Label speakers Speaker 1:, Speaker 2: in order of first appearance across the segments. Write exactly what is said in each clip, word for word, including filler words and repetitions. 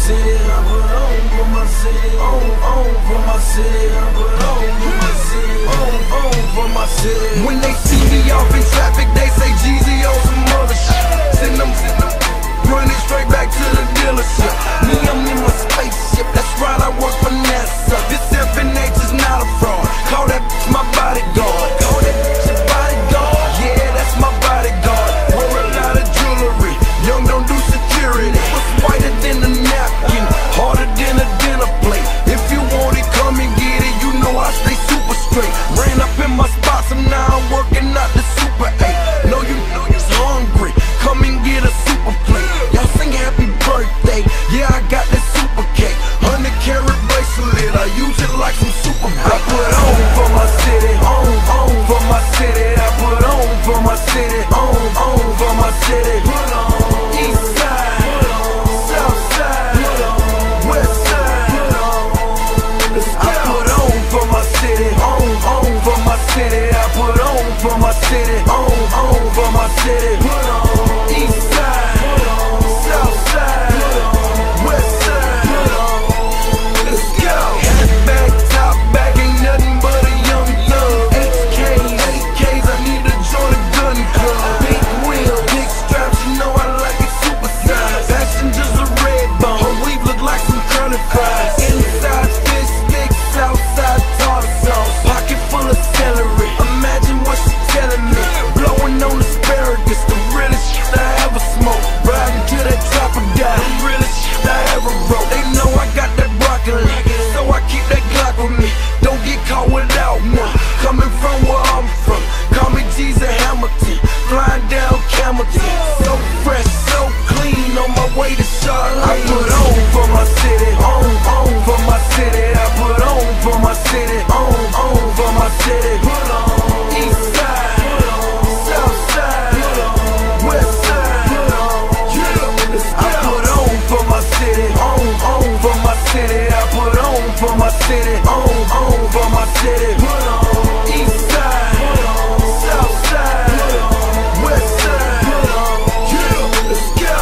Speaker 1: city, I put on for my city, on, on for my city, I put on for my city, on, on for my city. When they see me off in traffic, they say Jeezy on some other shit. Send them, send them, running straight back to the dealership. Me, I'm in my spaceship, that's right, I work for NASA. This F N H is not a fraud, call that bitch my bodyguard. Call that bitch your bodyguard, yeah, that's my bodyguard. Wear a lot of jewelry, young don't do security. What's whiter than a napkin, harder than a dinner plate. If you want it, come and get it, you know I stay super straight. Ran up in my spots and now I'm working out the Super eight. Know you know you're hungry, come and get a super plate. Y'all sing happy birthday, yeah I got that super cake. Hundred carat bracelet, I use it like some super bait. I put on for my city, on, on for my city. I put on for my city, on, on for my city. Put on east side, put on south side, put on west side. Put on. I put on for my city, on, on for my city. I put on for my city, on, on for my city. Put on east side, put on south side, put on west side. Put on. Let's go. Hat back, top back, ain't nothing but a young thug. H Ks, eight Ks, I need to join a gun club. Big wheel, big straps, you know I like it super size. Passengers a red bone, her weave look like some curly fries. Inside fish sticks, outside tartar sauce. Pocket full of celery, imagine what she telling me. Blowing on asparagus, the realest shit I ever smoked. Riding to that chopper guy, the realest shit I ever wrote. They know I got that broccoli, so I keep that Glock with me. Don't get caught without one. Coming from where I'm from, call me Jesus Hamilton. Flying down Camelton, so fresh, so clean, on my way to Charlotte. I put on for my city, on, on for my city. I put on for my city, on, on for my city. Put on east side, put on south side, put on west side. Put on, yeah. I put on for my city, on, on for my city. I put on for my city, on, on for my city. Put on east side, put on south side, put on west side. Put on, yeah. Let's go.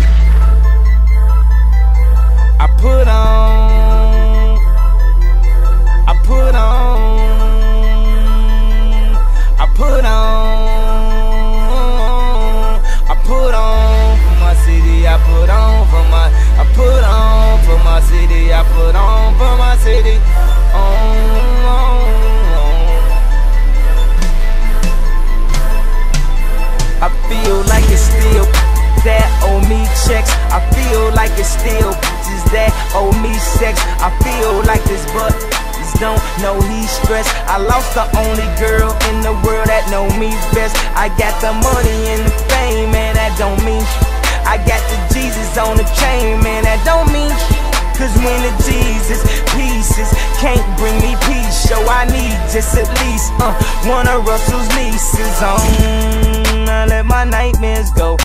Speaker 2: I put on, I put on, I put on, I put on for my city. I put on for my, I put on for my city. I put on for my city. On, on, on. I feel like it's still that owe me checks. I feel like it's still bitches that owe me sex. I feel like this but this don't know he's stressed. I lost the only girl in the world that know me best. I got the money and the fame, man, that don't mean shit. I got the Jesus on the chain, man, that don't mean shit. Cause when the Jesus pieces can't bring me peace, so I need just at least uh, one of Russell's nieces on. I let my nightmares go.